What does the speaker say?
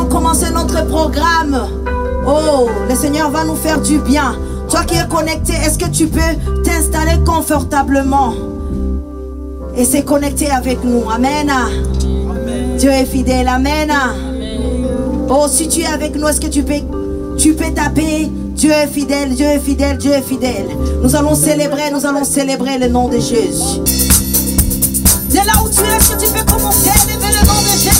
allons commencer notre programme. Oh, le Seigneur va nous faire du bien. Toi qui es connecté, est-ce que tu peux t'installer confortablement et se connecter avec nous? Amen. Amen. Dieu est fidèle. Amen. Amen. Oh, si tu es avec nous, est-ce que tu peux taper? Dieu est fidèle, Dieu est fidèle, Dieu est fidèle. Nous allons célébrer le nom de Jésus. De là où tu es, est-ce que tu peux commencer à lever le nom de Jésus?